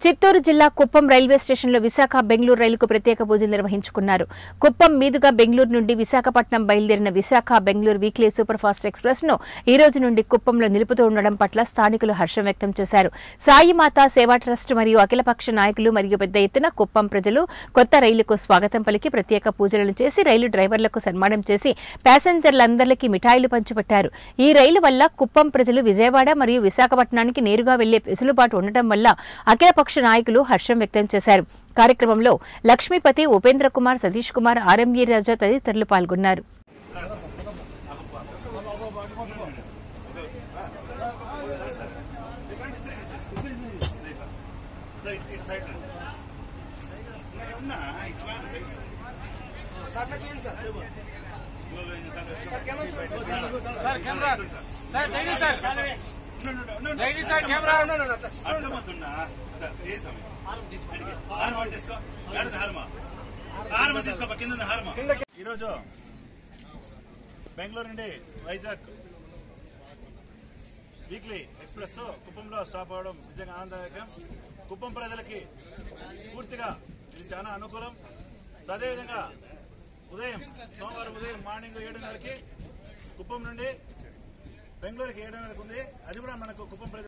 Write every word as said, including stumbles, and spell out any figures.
చిత్తూరు జిల్లా కుప్పం రైల్వే స్టేషన్లో విశాఖ బెంగళూరు రైలుకు ప్రత్యేక పూజలు నిర్వహించుకున్నారు. కుప్పం మీదుగా బెంగళూరు నుండి విశాఖపట్నం బయలుదేరిన Visakha Bengaluru weekly super fast express ను ఈ రోజు నుండి కుప్పంలో నిలుపుతూ ఉండడం పట్ల స్థానికులు హర్షం వ్యక్తం చేశారు. సాయిమాత సేవా ట్రస్ట్ మరియు అఖిలపక్ష నాయకులు మరియు పెద్ద ఎత్తున కుప్పం ప్రజలు కొత్త రైలుకు స్వాగతం పలికి ప్రత్యేక పూజలను చేసి రైలు డ్రైవర్లకు సన్మానం చేసి ప్యాసింజర్లందరికీ మిఠాయిలు పంచిపెట్టారు. ఈ రైలు వల్ల కుప్పం ప్రజలు విజయవాడ మరియు విశాఖపట్నానికి నేరుగా వెళ్లే వెసులుబాటు ఉండటం వల్ల అఖిలపక్ష నాయకులు హర్షం వ్యక్తం చేశారు. కార్యక్రమంలో లక్ష్మీపతి, ఉపేంద్ర కుమార్, సతీష్ కుమార్, ఆర్ఎంఈ రాజా తదితరులు పాల్గొన్నారు. ఈరోజు బెంగళూరు నుండి వైజాగ్ వీక్లీ ఎక్స్ప్రెస్ కుప్పంలో స్టాప్ అవడం నిజంగా ఆనందదాయకం. కుప్పం ప్రజలకి పూర్తిగా ఇది చాలా అనుకూలం. అదేవిధంగా ఉదయం సోమవారం ఉదయం మార్నింగ్ ఏడున్నరకి కుప్పం నుండి బెంగళూరుకి ఏడున్నరకు ఉంది. అది కూడా మనకు కుప్పం ప్రజలు